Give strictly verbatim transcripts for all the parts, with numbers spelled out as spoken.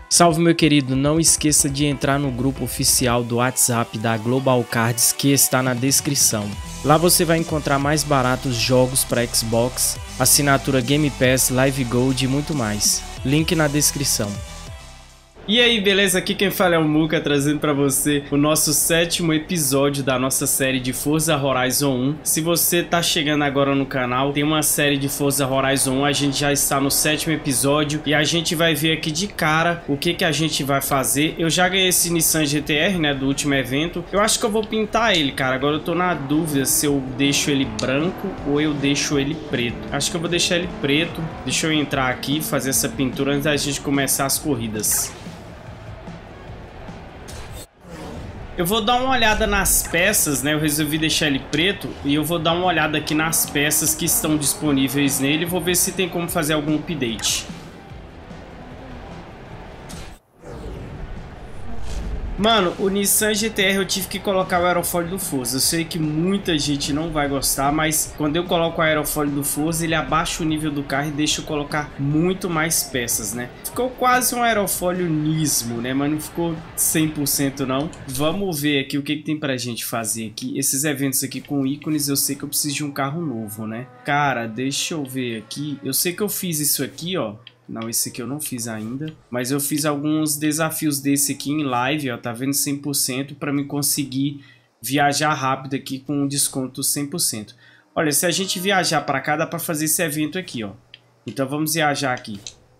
Salve, meu querido, não esqueça de entrar no grupo oficial do WhatsApp da Global Cards que está na descrição. Lá você vai encontrar mais baratos jogos para Xbox, assinatura Game Pass, Live Gold e muito mais. Link na descrição. E aí, beleza? Aqui quem fala é o Muka, trazendo pra você o nosso sétimo episódio da nossa série de Forza Horizon um. Se você tá chegando agora no canal, tem uma série de Forza Horizon um, a gente já está no sétimo episódio e a gente vai ver aqui de cara o que que a gente vai fazer. Eu já ganhei esse Nissan G T R, né, do último evento. Eu acho que eu vou pintar ele, cara. Agora eu tô na dúvida se eu deixo ele branco ou eu deixo ele preto. Acho que eu vou deixar ele preto. Deixa eu entrar aqui e fazer essa pintura antes da gente começar as corridas. Eu vou dar uma olhada nas peças, né? Eu resolvi deixar ele preto e eu vou dar uma olhada aqui nas peças que estão disponíveis nele e vou ver se tem como fazer algum update. Mano, o Nissan G T R eu tive que colocar o aerofólio do Forza. Eu sei que muita gente não vai gostar, mas quando eu coloco o aerofólio do Forza, ele abaixa o nível do carro e deixa eu colocar muito mais peças, né? Ficou quase um aerofólio Nismo, né? Mas não ficou cem por cento não. Vamos ver aqui o que, que tem pra gente fazer aqui. Esses eventos aqui com ícones, eu sei que eu preciso de um carro novo, né? Cara, deixa eu ver aqui. Eu sei que eu fiz isso aqui, ó. Não, esse aqui eu não fiz ainda. Mas eu fiz alguns desafios desse aqui em live, ó. Tá vendo? cem por cento para me conseguir viajar rápido aqui com um desconto cem por cento. Olha, se a gente viajar para cá, dá para fazer esse evento aqui, ó. Então vamos viajar aqui.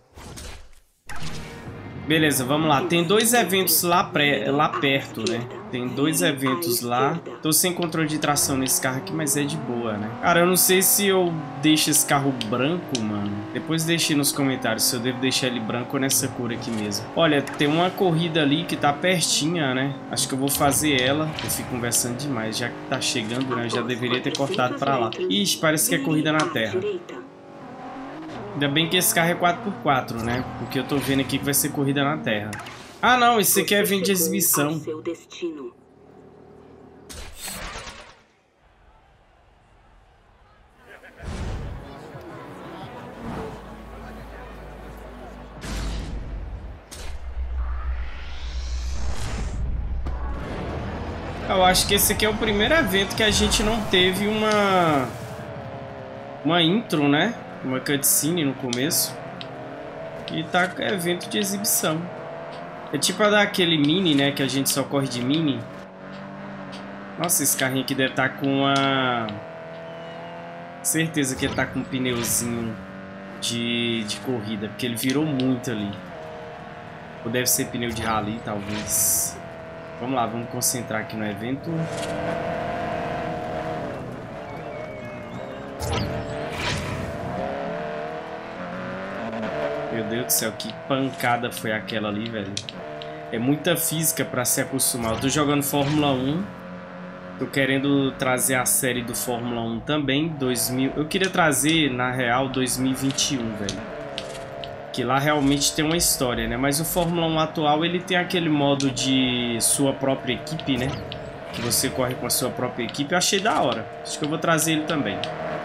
Beleza, vamos lá. Tem dois eventos lá, pré, lá perto, né? Tem dois eventos lá. Tô sem controle de tração nesse carro aqui, mas é de boa, né? Cara, eu não sei se eu deixo esse carro branco, mano. Depois deixe nos comentários se eu devo deixar ele branco ou nessa cor aqui mesmo. Olha, tem uma corrida ali que tá pertinha, né? Acho que eu vou fazer ela. Eu fico conversando demais. Já que tá chegando, né? Eu já deveria ter cortado pra lá. Ixi, parece que é corrida na terra. Ainda bem que esse carro é quatro por quatro, né? Porque eu tô vendo aqui que vai ser corrida na terra. Ah, não. Esse aqui é evento de exibição. Eu acho que esse aqui é o primeiro evento que a gente não teve uma... Uma intro, né? Uma cutscene no começo. E tá com evento de exibição. É tipo a daquele mini, né? Que a gente só corre de mini. Nossa, esse carrinho aqui deve estar com uma... Certeza que ele tá com um pneuzinho de, de corrida. Porque ele virou muito ali. Ou deve ser pneu de rally, talvez. Vamos lá, vamos concentrar aqui no evento. Meu Deus do céu, que pancada foi aquela ali, velho. É muita física pra se acostumar. Eu tô jogando Fórmula um. Tô querendo trazer a série do Fórmula um também. dois mil... Eu queria trazer, na real, dois mil e vinte e um, velho. Que lá realmente tem uma história, né? Mas o Fórmula um atual, ele tem aquele modo de sua própria equipe, né? Que você corre com a sua própria equipe. Eu achei da hora. Acho que eu vou trazer ele também.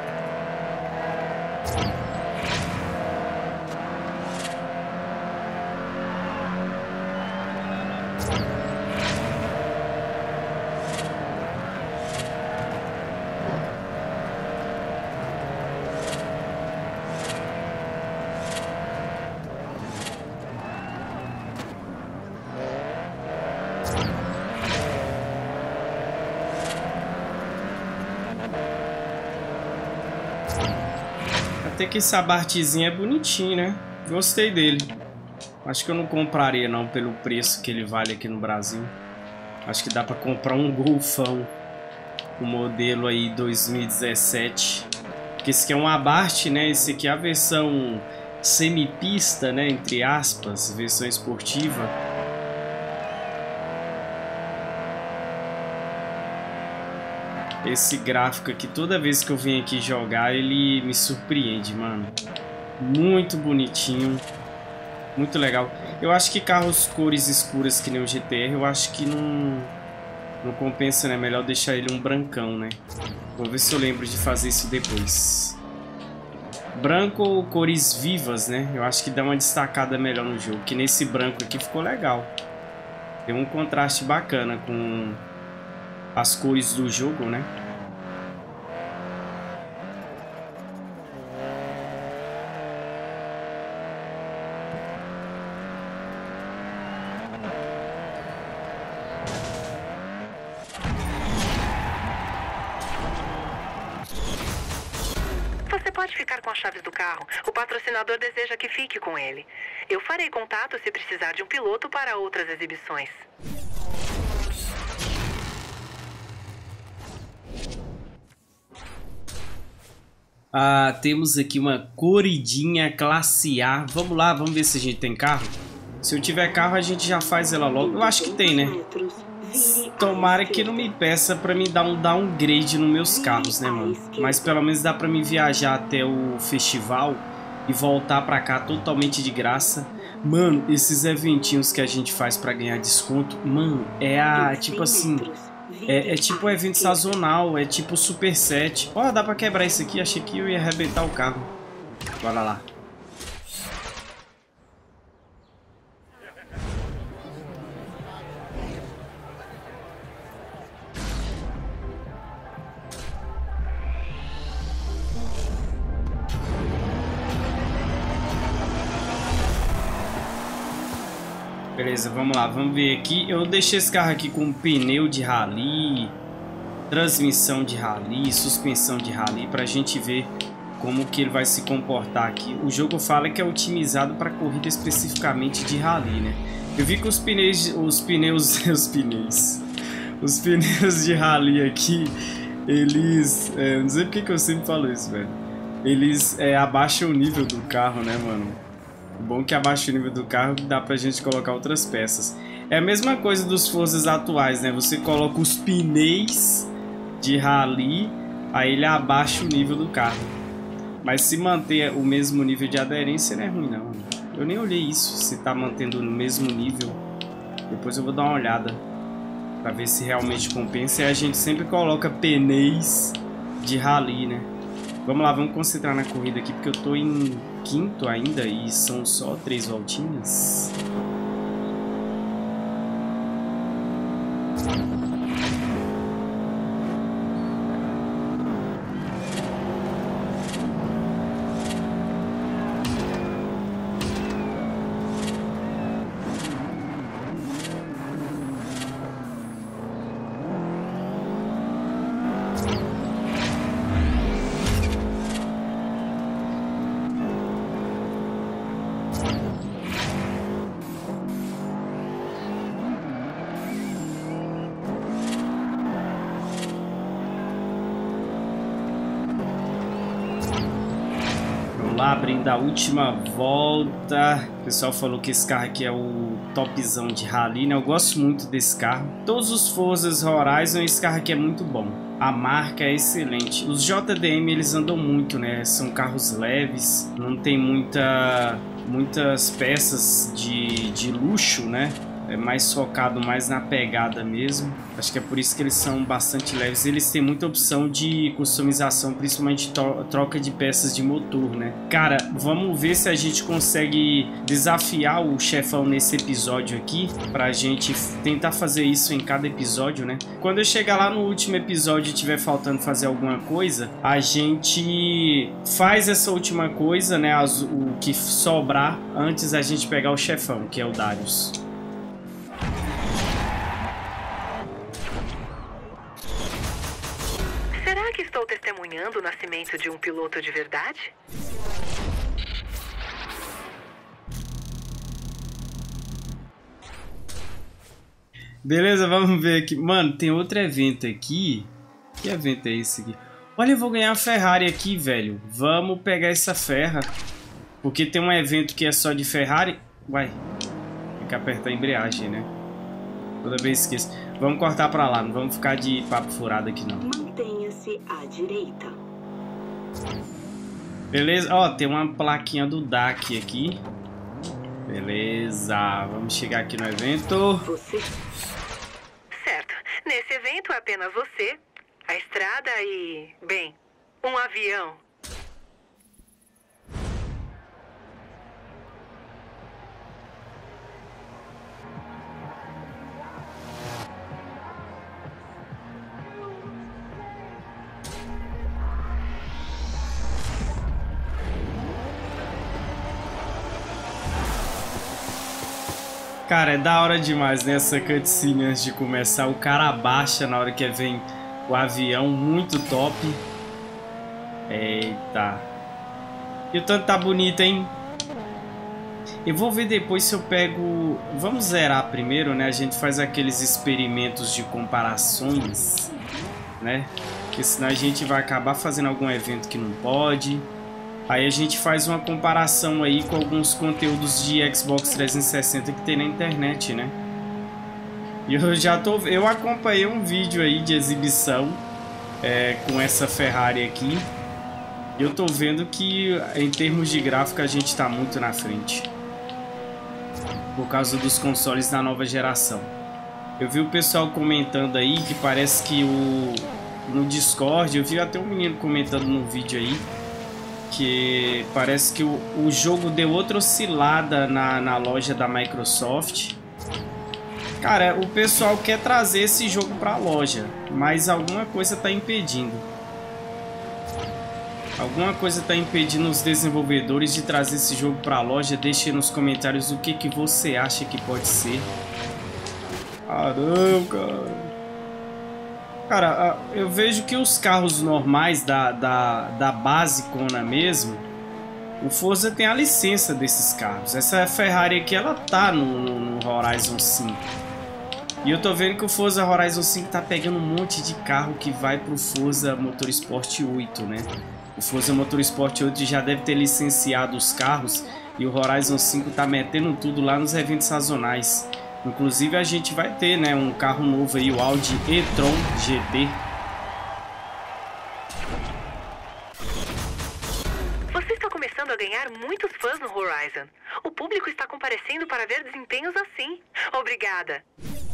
Até que esse abartezinho é bonitinho, né? Gostei dele. Acho que eu não compraria não pelo preço que ele vale aqui no Brasil. Acho que dá pra comprar um Golfão. O modelo aí dois mil e dezessete. Porque esse aqui é um abarte, né? Esse aqui é a versão semipista, né? Entre aspas, versão esportiva. Esse gráfico aqui, toda vez que eu venho aqui jogar, ele me surpreende, mano. Muito bonitinho. Muito legal. Eu acho que carros cores escuras que nem o G T R, eu acho que não, não compensa, né? Melhor deixar ele um brancão, né? Vou ver se eu lembro de fazer isso depois. Branco ou cores vivas, né? Eu acho que dá uma destacada melhor no jogo. Que nesse branco aqui ficou legal. Tem um contraste bacana com as cores do jogo, né? Pode ficar com as chaves do carro. O patrocinador deseja que fique com ele. Eu farei contato se precisar de um piloto para outras exibições. Ah, temos aqui uma corridinha classe A. Vamos lá, vamos ver se a gente tem carro. Se eu tiver carro, a gente já faz ela logo. Eu acho que tem, né? Tomara que não me peça pra me dar um downgrade nos meus carros, né, mano? Mas pelo menos dá pra me viajar até o festival e voltar pra cá totalmente de graça. Mano, esses eventinhos que a gente faz pra ganhar desconto, mano, é a, tipo assim, é, é tipo um evento sazonal, é tipo Super Set. Ó, oh, dá pra quebrar isso aqui, achei que eu ia arrebentar o carro. Bora lá. Beleza, vamos lá, vamos ver aqui. Eu deixei esse carro aqui com pneu de rally, transmissão de rally, suspensão de rally, pra gente ver como que ele vai se comportar aqui. O jogo fala que é otimizado para corrida especificamente de rally, né? Eu vi que os pneus, os pneus, os pneus, os pneus de rally aqui, eles, é, não sei porque que eu sempre falo isso, velho. Eles é, abaixam o nível do carro, né, mano? Bom que abaixa o nível do carro, dá pra gente colocar outras peças. É a mesma coisa dos Forzas atuais, né? Você coloca os pneus de rally, aí ele abaixa o nível do carro. Mas se manter o mesmo nível de aderência não é ruim, não. Eu nem olhei isso, se tá mantendo no mesmo nível. Depois eu vou dar uma olhada pra ver se realmente compensa. E a gente sempre coloca pneus de rally, né? Vamos lá, vamos concentrar na corrida aqui, porque eu tô em quinto ainda e são só três voltinhas. Abrindo a última volta. O pessoal falou que esse carro aqui é o topzão de rally, né? Eu gosto muito desse carro. Todos os Forzas Horizon, esse carro aqui é muito bom. A marca é excelente. Os J D M eles andam muito, né? São carros leves, não tem muita, muitas peças de, de luxo, né? É mais focado mais na pegada mesmo. Acho que é por isso que eles são bastante leves. Eles têm muita opção de customização, principalmente troca de peças de motor, né? Cara, vamos ver se a gente consegue desafiar o chefão nesse episódio aqui, pra gente tentar fazer isso em cada episódio, né? Quando eu chegar lá no último episódio e tiver faltando fazer alguma coisa, a gente faz essa última coisa, né? As, o que sobrar antes a gente pegar o chefão, que é o Darius. Será que estou testemunhando o nascimento de um piloto de verdade? Beleza, vamos ver aqui. Mano, tem outro evento aqui. Que evento é esse aqui? Olha, eu vou ganhar a Ferrari aqui, velho. Vamos pegar essa ferra. Porque tem um evento que é só de Ferrari. Uai, tem que apertar a embreagem, né? Toda vez esqueço. Vamos cortar pra lá, não vamos ficar de papo furado aqui, não. Mantenha-se à direita. Beleza, ó, tem uma plaquinha do D A C aqui. Beleza, vamos chegar aqui no evento. Você... Certo, nesse evento é apenas você, a estrada e, bem, um avião. Cara, é da hora demais, né? Essa cutscene antes de começar. O cara abaixa na hora que vem o avião. Muito top. Eita. E o tanto tá bonito, hein? Eu vou ver depois se eu pego... Vamos zerar primeiro, né? A gente faz aqueles experimentos de comparações, né? Porque senão a gente vai acabar fazendo algum evento que não pode. Aí a gente faz uma comparação aí com alguns conteúdos de Xbox trezentos e sessenta que tem na internet, né? E eu já tô... Eu acompanhei um vídeo aí de exibição é, com essa Ferrari aqui. E eu tô vendo que em termos de gráfico a gente tá muito na frente. Por causa dos consoles da nova geração. Eu vi o pessoal comentando aí que parece que o... No Discord, eu vi até um menino comentando no vídeo aí que parece que o, o jogo deu outra oscilada na, na loja da Microsoft. Cara, o pessoal quer trazer esse jogo pra loja, mas alguma coisa tá impedindo. Alguma coisa tá impedindo os desenvolvedores de trazer esse jogo pra loja. Deixe nos comentários o que, que você acha que pode ser. Caramba, cara. Cara, eu vejo que os carros normais da, da, da basicona mesmo, o Forza tem a licença desses carros. Essa Ferrari aqui, ela tá no, no Horizon cinco. E eu tô vendo que o Forza Horizon cinco tá pegando um monte de carro que vai pro Forza Motorsport oito, né? O Forza Motorsport oito já deve ter licenciado os carros e o Horizon cinco tá metendo tudo lá nos eventos sazonais. Inclusive a gente vai ter, né, um carro novo aí, o Audi e-tron G T. Você está começando a ganhar muitos fãs no Horizon. O público está comparecendo para ver desempenhos assim. Obrigada.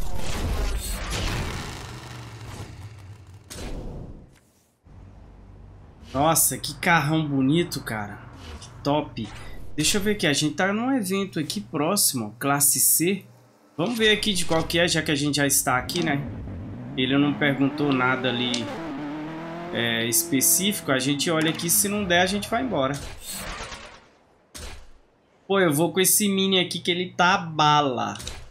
Nossa, que carrão bonito, cara. Que top. Deixa eu ver aqui, a gente tá num evento aqui próximo, classe C. Vamos ver aqui de qual que é, já que a gente já está aqui, né? Ele não perguntou nada ali é, específico. A gente olha aqui, se não der, a gente vai embora. Pô, eu vou com esse mini aqui que ele tá bala.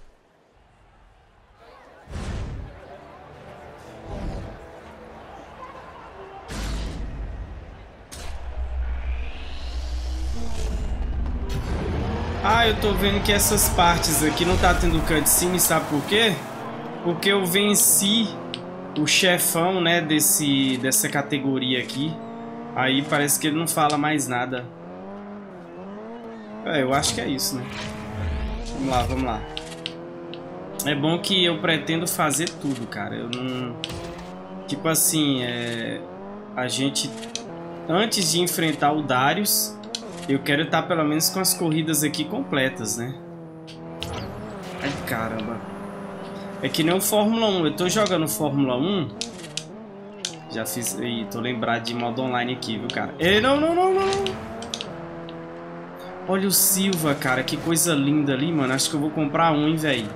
Ah, eu tô vendo que essas partes aqui não tá tendo cutscene, sabe por quê? Porque eu venci o chefão, né, desse, dessa categoria aqui. Aí parece que ele não fala mais nada. É, eu acho que é isso, né? Vamos lá, vamos lá. É bom que eu pretendo fazer tudo, cara. Eu não... Tipo assim, é... a gente... Antes de enfrentar o Darius... Eu quero estar pelo menos com as corridas aqui completas, né? Ai, caramba. É que nem o Fórmula um. Eu tô jogando Fórmula um. Já fiz... Ih, tô lembrado de modo online aqui, viu, cara? Ei, não, não, não, não. Olha o Silva, cara. Que coisa linda ali, mano. Acho que eu vou comprar um, hein, velho.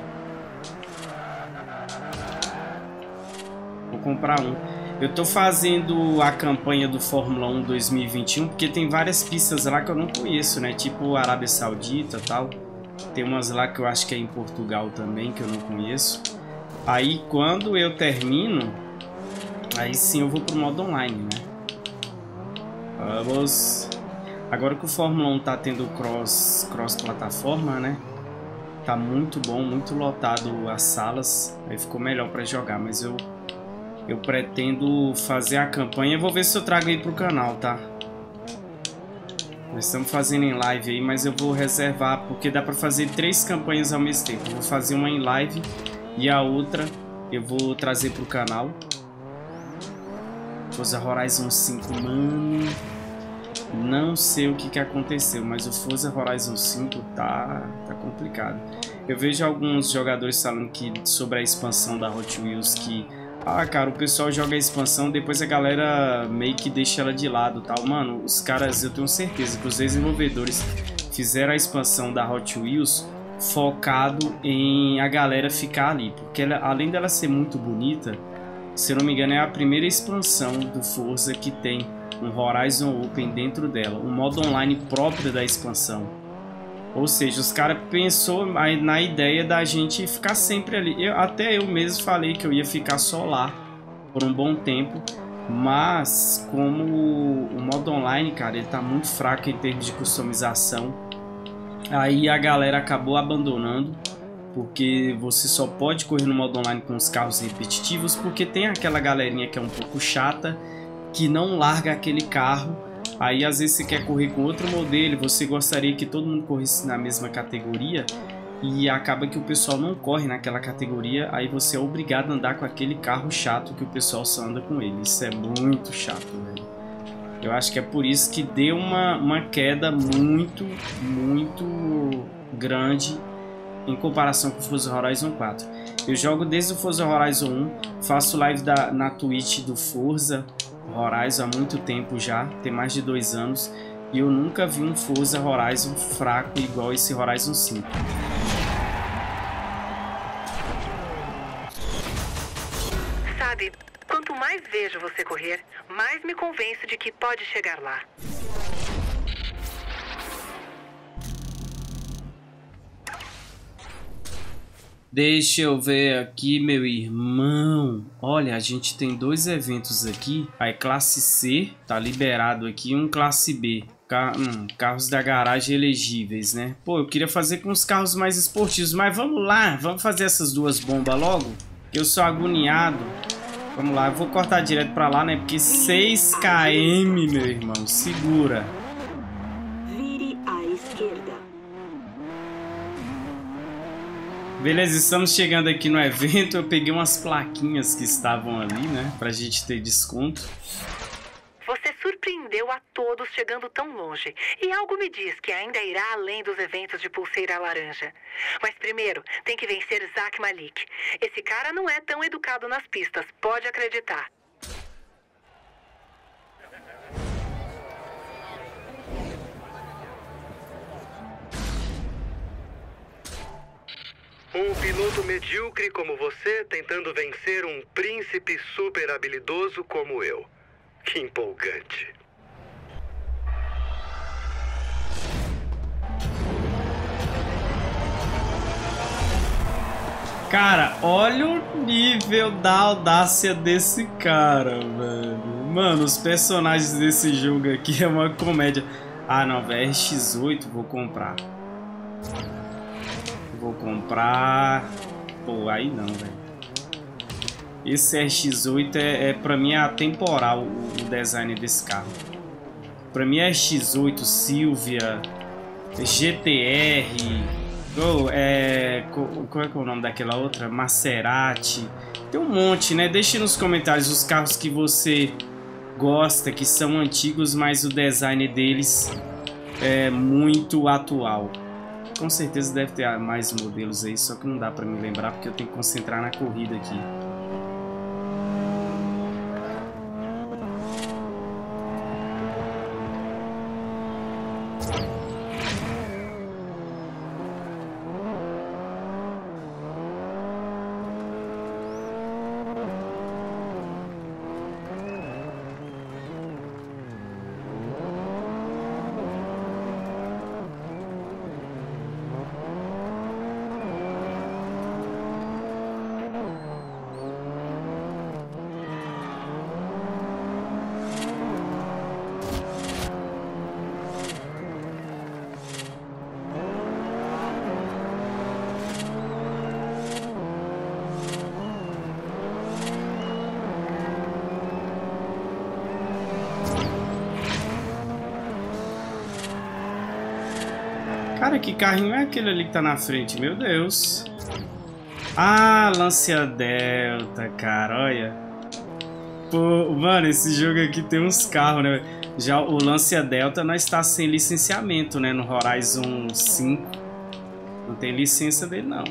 Vou comprar um. Eu tô fazendo a campanha do Fórmula um dois mil e vinte e um porque tem várias pistas lá que eu não conheço, né? Tipo Arábia Saudita e tal. Tem umas lá que eu acho que é em Portugal também, que eu não conheço. Aí quando eu termino, aí sim eu vou pro modo online, né? Vamos. Agora que o Fórmula um tá tendo cross, cross plataforma, né? Tá muito bom, muito lotado as salas. Aí ficou melhor pra jogar, mas eu... Eu pretendo fazer a campanha. Eu vou ver se eu trago aí pro canal, tá? Nós estamos fazendo em live aí, mas eu vou reservar, porque dá pra fazer três campanhas ao mesmo tempo. Eu vou fazer uma em live e a outra eu vou trazer pro canal. Forza Horizon cinco, mano. Não sei o que que aconteceu, mas o Forza Horizon cinco tá, tá complicado. Eu vejo alguns jogadores falando que, sobre a expansão da Hot Wheels que... Ah, cara, o pessoal joga a expansão, depois a galera meio que deixa ela de lado, tal. Mano, os caras, eu tenho certeza que os desenvolvedores fizeram a expansão da Hot Wheels focado em a galera ficar ali, porque ela, além dela ser muito bonita, se eu não me engano é a primeira expansão do Forza que tem um Horizon Open dentro dela, um modo online próprio da expansão. Ou seja, os caras pensou na ideia da gente ficar sempre ali. Eu, até eu mesmo falei que eu ia ficar só lá por um bom tempo. Mas como o modo online, cara, ele tá muito fraco em termos de customização. Aí a galera acabou abandonando. Porque você só pode correr no modo online com os carros repetitivos. Porque tem aquela galerinha que é um pouco chata, que não larga aquele carro. Aí às vezes você quer correr com outro modelo, você gostaria que todo mundo corresse na mesma categoria e acaba que o pessoal não corre naquela categoria, aí você é obrigado a andar com aquele carro chato que o pessoal só anda com ele. Isso é muito chato, velho. Eu acho que é por isso que deu uma, uma queda muito, muito grande em comparação com o Forza Horizon quatro. Eu jogo desde o Forza Horizon um, faço live da, na Twitch do Forza Horizon há muito tempo já, tem mais de dois anos, e eu nunca vi um Forza Horizon fraco igual esse Horizon cinco. Sabe, quanto mais vejo você correr, mais me convenço de que pode chegar lá. Deixa eu ver aqui, meu irmão. Olha, a gente tem dois eventos aqui. Aí, classe C, tá liberado aqui. Um classe B. Car hum, carros da garagem elegíveis, né? Pô, eu queria fazer com os carros mais esportivos. Mas vamos lá, vamos fazer essas duas bombas logo. Que eu sou agoniado. Vamos lá, eu vou cortar direto pra lá, né? Porque seis quilômetros, meu irmão. Segura. Vire à esquerda. Beleza, estamos chegando aqui no evento. Eu peguei umas plaquinhas que estavam ali, né? Pra gente ter desconto. Você surpreendeu a todos chegando tão longe. E algo me diz que ainda irá além dos eventos de pulseira laranja. Mas primeiro, tem que vencer Zack Malik. Esse cara não é tão educado nas pistas, pode acreditar. Um piloto medíocre como você tentando vencer um príncipe super habilidoso como eu. Que empolgante. Cara, olha o nível da audácia desse cara, velho. Mano, os personagens desse jogo aqui é uma comédia. Ah, não, velho, R X oito vou comprar. Vou comprar... Pô, aí não, velho. Esse R X oito é, é pra mim, é atemporal o, o design desse carro. Pra mim, R X oito, Silvia, G T R... Oh, é, qual é que é o nome daquela outra? Maserati. Tem um monte, né? Deixe nos comentários os carros que você gosta, que são antigos, mas o design deles é muito atual. Com certeza deve ter mais modelos aí, só que não dá pra me lembrar porque eu tenho que concentrar na corrida aqui. Cara, que carrinho é aquele ali que tá na frente? Meu Deus. Ah, Lancia Delta, cara, olha. Pô, mano, esse jogo aqui tem uns carros, né? Já o Lancia Delta não está sem licenciamento, né? No Horizon cinco. Não tem licença dele, não.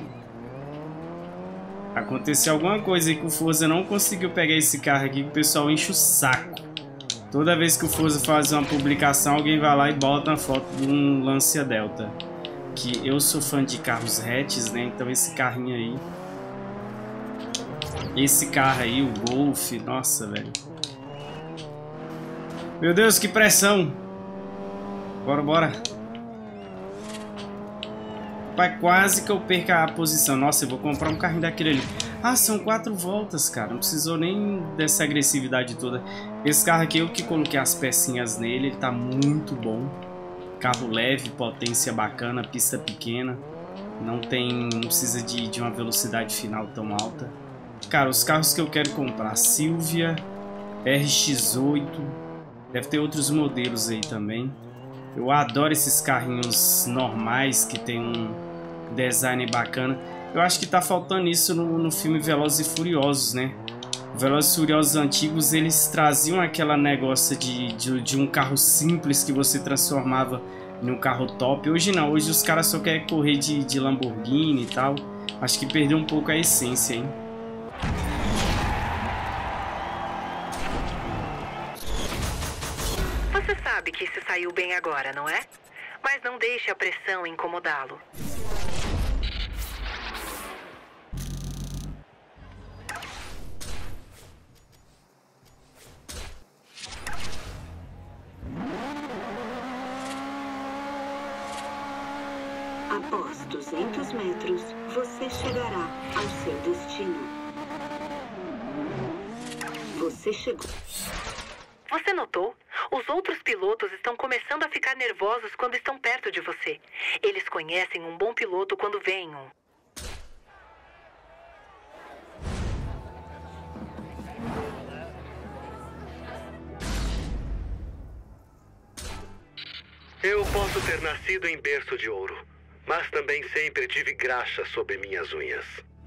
Aconteceu alguma coisa aí que o Forza não conseguiu pegar esse carro aqui, que o pessoal enche o saco. Toda vez que o Forza faz uma publicação, alguém vai lá e bota uma foto de um Lancia Delta. Que eu sou fã de carros hatches, né? Então esse carrinho aí... Esse carro aí, o Golf, nossa, velho. Meu Deus, que pressão! Bora, bora. Rapaz, quase que eu perco a posição. Nossa, eu vou comprar um carrinho daquele ali. Ah, são quatro voltas, cara. Não precisou nem dessa agressividade toda. Esse carro aqui, eu que coloquei as pecinhas nele. Ele tá muito bom. Carro leve, potência bacana, pista pequena. Não tem... Não precisa de, de uma velocidade final tão alta. Cara, os carros que eu quero comprar. Silvia, R X oito. Deve ter outros modelos aí também. Eu adoro esses carrinhos normais que tem um design bacana. Eu acho que tá faltando isso no, no filme Velozes e Furiosos, né? Velozes e Furiosos antigos, eles traziam aquela negócio de, de, de um carro simples que você transformava em um carro top. Hoje não, hoje os caras só querem correr de, de Lamborghini e tal. Acho que perdeu um pouco a essência, hein? Você sabe que se saiu bem agora, não é? Mas não deixe a pressão incomodá-lo. Após duzentos metros, você chegará ao seu destino. Você chegou. Você notou? Os outros pilotos estão começando a ficar nervosos quando estão perto de você. Eles conhecem um bom piloto quando veem um. Eu posso ter nascido em berço de ouro, mas também sempre tive graxa sob minhas unhas.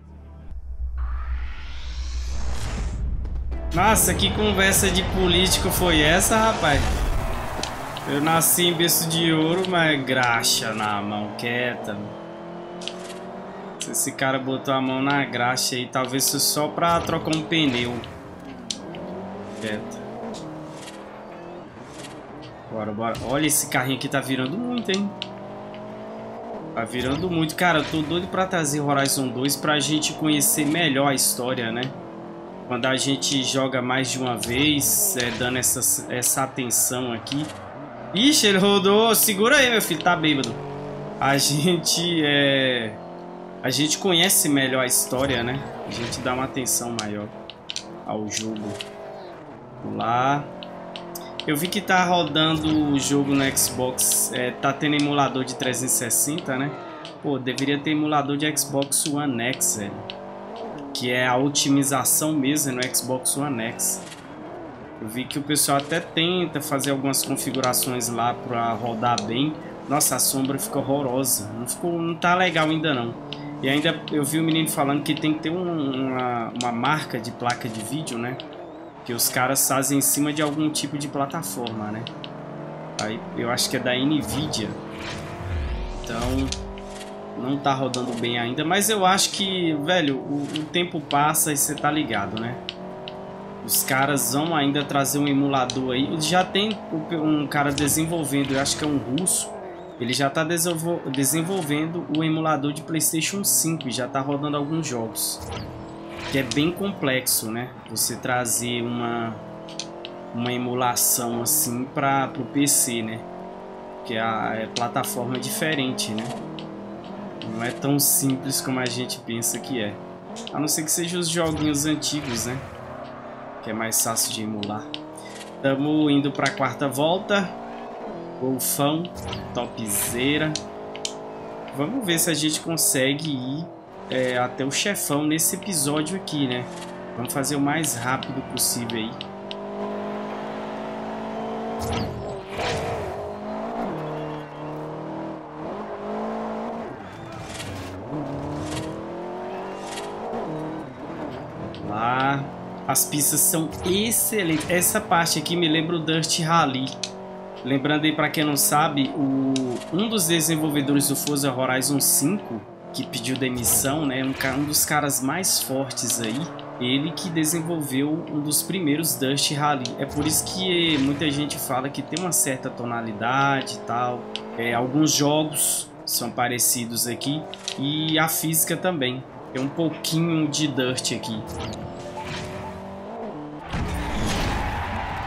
Nossa, que conversa de político foi essa, rapaz? Eu nasci em berço de ouro, mas graxa na mão, quieta. Se esse cara botou a mão na graxa aí, talvez só pra trocar um pneu. Quieta. Bora, bora. Olha, esse carrinho aqui tá virando muito, hein? Tá virando muito. Cara, eu tô doido pra trazer Horizon dois pra gente conhecer melhor a história, né? Quando a gente joga mais de uma vez, é, dando essa, essa atenção aqui. Ixi, ele rodou. Segura aí, meu filho. Tá bêbado. A gente, é... A gente conhece melhor a história, né? A gente dá uma atenção maior ao jogo. Vamos lá. Eu vi que tá rodando o jogo no Xbox. É, tá tendo emulador de trezentos e sessenta, né? Pô, deveria ter emulador de Xbox One X, velho. Que é a otimização mesmo no Xbox One X. Eu vi que o pessoal até tenta fazer algumas configurações lá para rodar bem. Nossa, a sombra ficou horrorosa. Não, ficou, não tá legal ainda não. E ainda eu vi o menino falando que tem que ter um, uma, uma marca de placa de vídeo, né? Que os caras fazem em cima de algum tipo de plataforma, né? Aí eu acho que é da Nvidia. Então... não tá rodando bem ainda, mas eu acho que, velho, o, o tempo passa e você tá ligado, né? Os caras vão ainda trazer um emulador aí. Já tem um cara desenvolvendo, eu acho que é um russo. Ele já tá desenvolvendo o emulador de PlayStation cinco e já tá rodando alguns jogos. Que é bem complexo, né? Você trazer uma, uma emulação assim para pro P C, né? Porque a, a plataforma é diferente, né? Não é tão simples como a gente pensa que é. A não ser que sejam os joguinhos antigos, né? Que é mais fácil de emular. Estamos indo para a quarta volta. Golfão, topzera. Vamos ver se a gente consegue ir é, até o chefão nesse episódio aqui, né? Vamos fazer o mais rápido possível aí. Lá, as pistas são excelentes. Essa parte aqui me lembra o Dirt Rally. Lembrando aí, para quem não sabe, o, um dos desenvolvedores do Forza Horizon cinco, que pediu demissão, né, um, um dos caras mais fortes aí, ele que desenvolveu um dos primeiros Dirt Rally. É por isso que muita gente fala que tem uma certa tonalidade e tal. É, alguns jogos são parecidos aqui e a física também. Tem um pouquinho de Dirt aqui.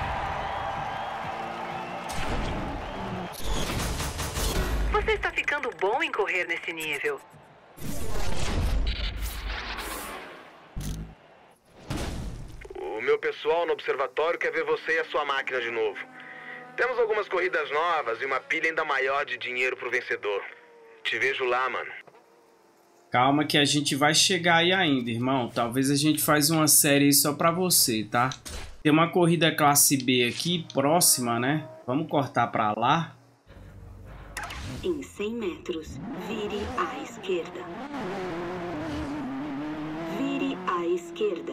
Você está ficando bom em correr nesse nível. O meu pessoal no observatório quer ver você e a sua máquina de novo. Temos algumas corridas novas e uma pilha ainda maior de dinheiro pro vencedor. Te vejo lá, mano. Calma que a gente vai chegar aí ainda, irmão. Talvez a gente faz uma série aí só pra você, tá? Tem uma corrida classe B aqui, próxima, né? Vamos cortar pra lá. Em cem metros, vire à esquerda. Vire à esquerda.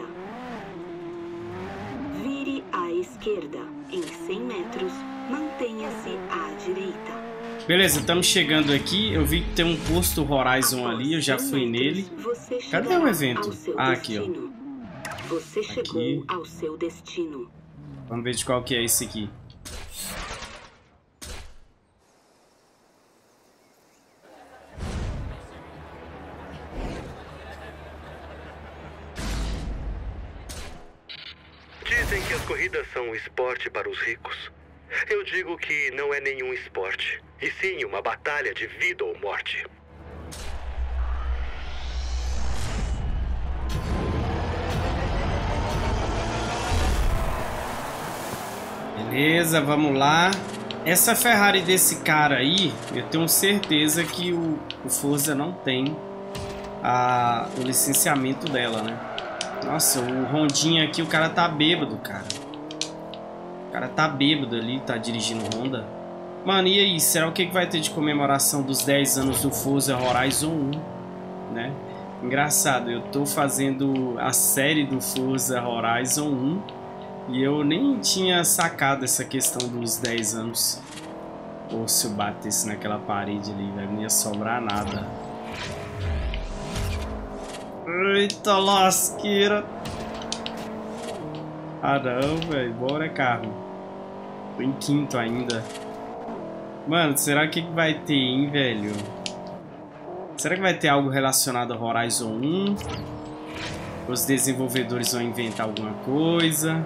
Vire à esquerda. Em cem metros, mantenha-se à direita. Beleza, estamos chegando aqui. Eu vi que tem um posto Horizon ali, eu já fui nele. Cadê o evento? Ah, aqui, ó. Você chegou ao seu destino. Vamos ver de qual que é esse aqui. Dizem que as corridas são um esporte para os ricos. Eu digo que não é nenhum esporte, e sim uma batalha de vida ou morte. Beleza, vamos lá. Essa Ferrari desse cara aí, eu tenho certeza que o, o Forza não tem a, o licenciamento dela, né? Nossa, o Rondinha aqui, o cara tá bêbado, cara. O cara tá bêbado ali, tá dirigindo Honda. Mano, e aí? Será o que vai ter de comemoração dos dez anos do Forza Horizon um, né? Engraçado, eu tô fazendo a série do Forza Horizon um e eu nem tinha sacado essa questão dos dez anos. Ou se eu batesse naquela parede ali, velho, não ia sobrar nada. Eita lasqueira. Ah não, velho, bora carro. Tô em quinto ainda. Mano, será que vai ter, hein, velho? Será que vai ter algo relacionado ao Horizon um? Os desenvolvedores vão inventar alguma coisa?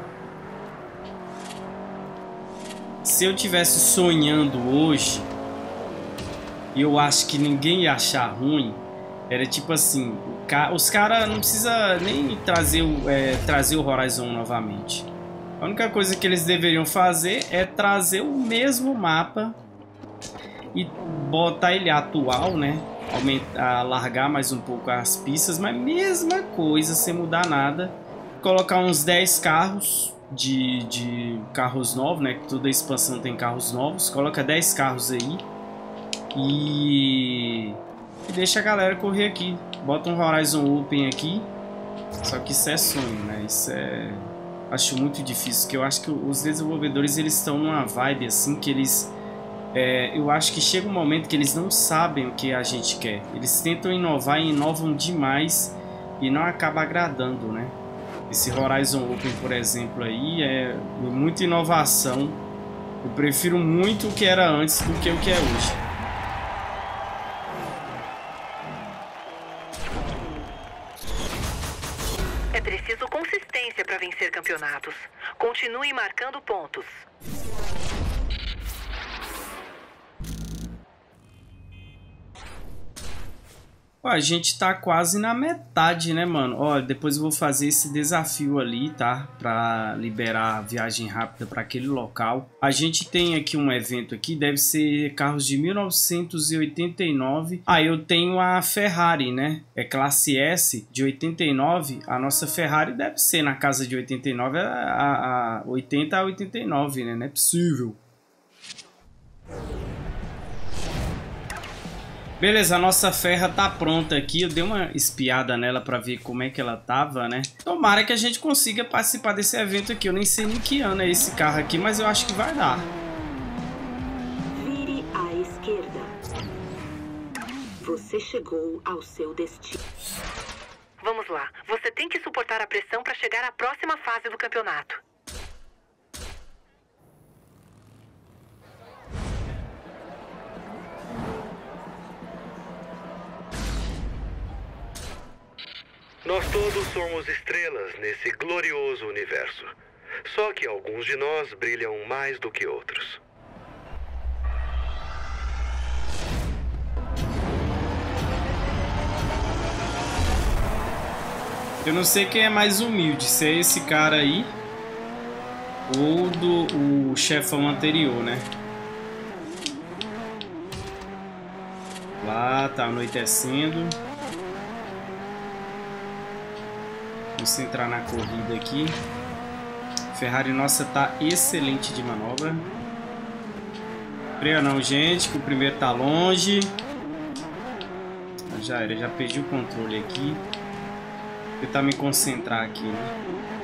Se eu tivesse sonhando hoje, e eu acho que ninguém ia achar ruim, era tipo assim, o ca... os caras não precisa nem trazer o, é, trazer o Horizon novamente. A única coisa que eles deveriam fazer é trazer o mesmo mapa e botar ele atual, né? Aumentar, largar mais um pouco as pistas, mas mesma coisa, sem mudar nada. Colocar uns dez carros de, de carros novos, né? Que toda expansão tem carros novos. Coloca dez carros aí e, e deixa a galera correr aqui. Bota um Horizon Open aqui. Só que isso é sonho, né? Isso é... acho muito difícil, porque eu acho que os desenvolvedores eles estão numa vibe assim que eles... É, eu acho que chega um momento que eles não sabem o que a gente quer. Eles tentam inovar e inovam demais e não acaba agradando, né? Esse Horizon Open, por exemplo, aí é muita inovação. Eu prefiro muito o que era antes do que o que é hoje. É preciso consistência para vencer campeonatos. Continue marcando pontos. Ó, a gente tá quase na metade, né, mano? Ó, depois eu vou fazer esse desafio ali, tá? Pra liberar a viagem rápida para aquele local. A gente tem aqui um evento aqui, deve ser carros de mil novecentos e oitenta e nove. Ah, eu tenho a Ferrari, né? É classe S de oitenta e nove. A nossa Ferrari deve ser na casa de oitenta e nove, a, a oitenta a oitenta e nove, né? Não é possível. Beleza, a nossa Ferra tá pronta aqui. Eu dei uma espiada nela pra ver como é que ela tava, né? Tomara que a gente consiga participar desse evento aqui. Eu nem sei nem que ano é esse carro aqui, mas eu acho que vai dar. Vire à esquerda. Você chegou ao seu destino. Vamos lá. Você tem que suportar a pressão para chegar à próxima fase do campeonato. Nós todos somos estrelas nesse glorioso universo. Só que alguns de nós brilham mais do que outros. Eu não sei quem é mais humilde, se é esse cara aí ou do o chefão anterior, né? Lá tá anoitecendo. Vamos entrar na corrida aqui. Ferrari nossa tá excelente de manobra. Freia não, gente, que o primeiro tá longe. Já era, já perdi o controle aqui. Vou tentar me concentrar aqui, né?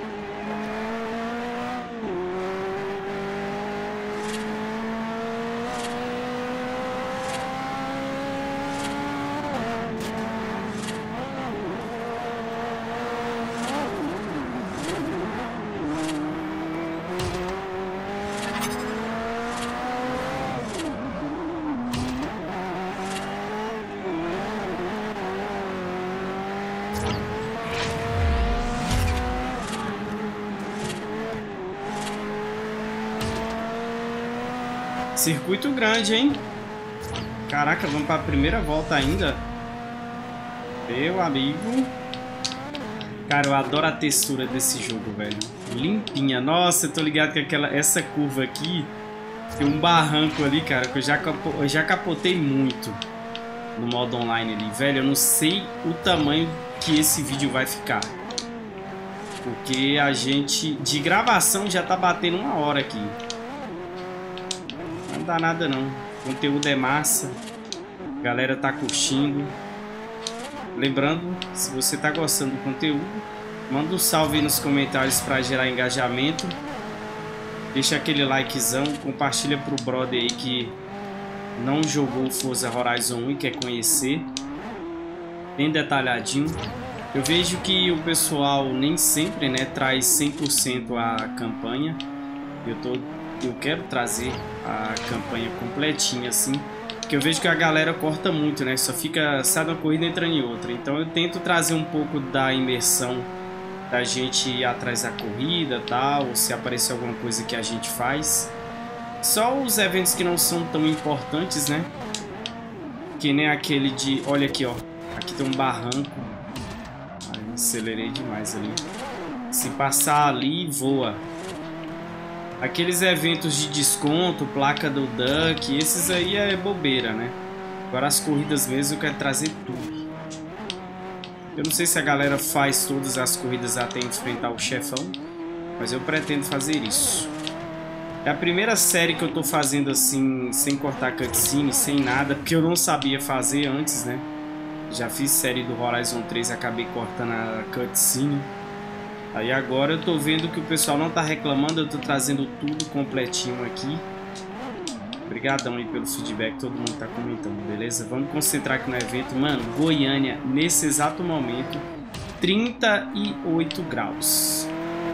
Circuito grande, hein? Caraca, vamos para a primeira volta ainda. Meu amigo. Cara, eu adoro a textura desse jogo, velho. Limpinha. Nossa, eu tô ligado que aquela, essa curva aqui tem um barranco ali, cara, que eu já, capo, eu já capotei muito no modo online ali. Velho, eu não sei o tamanho que esse vídeo vai ficar. Porque a gente, de gravação, já tá batendo uma hora aqui. Não dá nada não, o conteúdo é massa, a galera tá curtindo. Lembrando, se você tá gostando do conteúdo, manda um salve aí nos comentários para gerar engajamento. Deixa aquele likezão, compartilha pro brother aí que não jogou Forza Horizon um e quer conhecer. Bem detalhadinho. Eu vejo que o pessoal nem sempre, né, traz cem por cento a campanha. Eu tô Eu quero trazer a campanha completinha assim, porque eu vejo que a galera corta muito, né? Só fica, sai da corrida e entra em outra. Então eu tento trazer um pouco da imersão da gente ir atrás da corrida, tal, ou se aparecer alguma coisa que a gente faz. Só os eventos que não são tão importantes, né? Que nem aquele de, olha aqui, ó, aqui tem um barranco. Ai, acelerei demais ali. Se passar ali, voa. Aqueles eventos de desconto, placa do Duck, esses aí é bobeira, né? Agora as corridas mesmo eu quero trazer tudo. Eu não sei se a galera faz todas as corridas até enfrentar o chefão, mas eu pretendo fazer isso. É a primeira série que eu tô fazendo assim, sem cortar cutscene, sem nada, porque eu não sabia fazer antes, né? Já fiz série do Horizon três e acabei cortando a cutscene. Aí agora eu tô vendo que o pessoal não tá reclamando, eu tô trazendo tudo completinho aqui. Obrigadão aí pelo feedback, todo mundo tá comentando, beleza? Vamos concentrar aqui no evento. Mano, Goiânia, nesse exato momento, trinta e oito graus.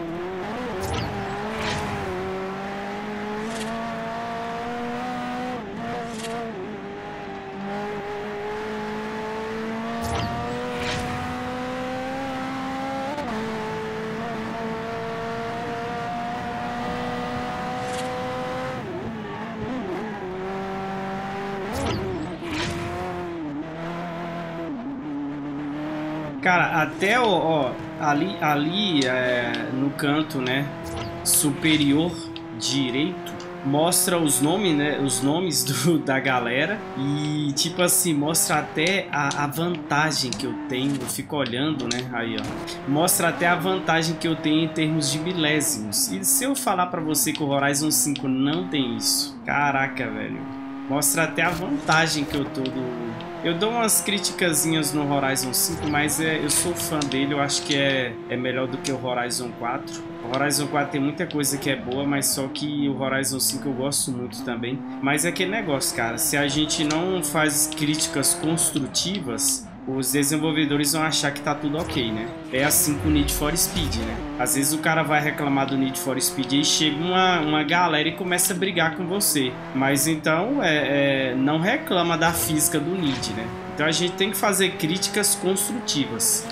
Cara, até ó, ó, ali, ali é, no canto, né, superior direito, mostra os nomes, né, os nomes do, da galera e tipo assim, mostra até a, a vantagem que eu tenho. Eu fico olhando, né, aí ó, mostra até a vantagem que eu tenho em termos de milésimos. E se eu falar pra você que o Horizon cinco não tem isso, caraca, velho, mostra até a vantagem que eu tô do... Eu dou umas criticazinhas no Horizon cinco, mas é, eu sou fã dele, eu acho que é, é melhor do que o Horizon quatro. O Horizon quatro tem muita coisa que é boa, mas só que o Horizon cinco eu gosto muito também. Mas é aquele negócio, cara, se a gente não faz críticas construtivas, os desenvolvedores vão achar que tá tudo ok, né? É assim com o Need for Speed, né? Às vezes o cara vai reclamar do Need for Speed e chega uma, uma galera e começa a brigar com você. Mas então, é, é, não reclama da física do Need, né? Então a gente tem que fazer críticas construtivas.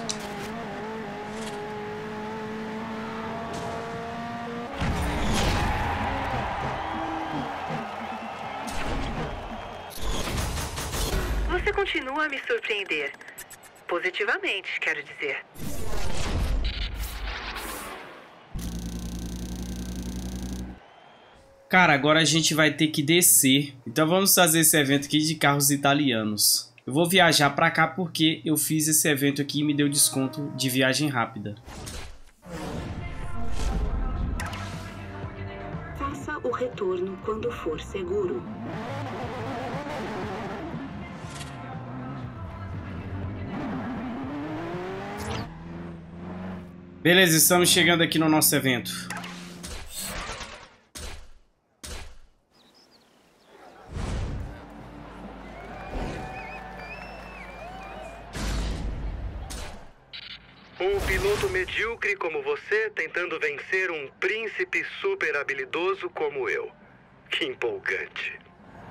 Você continua a me surpreender. Positivamente, quero dizer. Cara, agora a gente vai ter que descer. Então vamos fazer esse evento aqui de carros italianos. Eu vou viajar pra cá porque eu fiz esse evento aqui e me deu desconto de viagem rápida. Faça o retorno quando for seguro. Beleza, estamos chegando aqui no nosso evento. Um piloto medíocre como você tentando vencer um príncipe super habilidoso como eu. Que empolgante.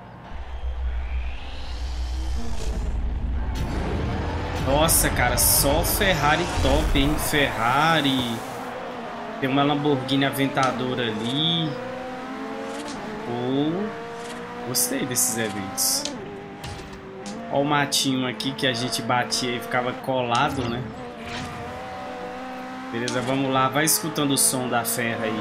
Nossa, cara, só Ferrari top, hein? Ferrari. Tem uma Lamborghini Aventador ali. Oh, gostei desses eventos. Olha o matinho aqui que a gente batia e ficava colado, né? Beleza, vamos lá. Vai escutando o som da ferra aí.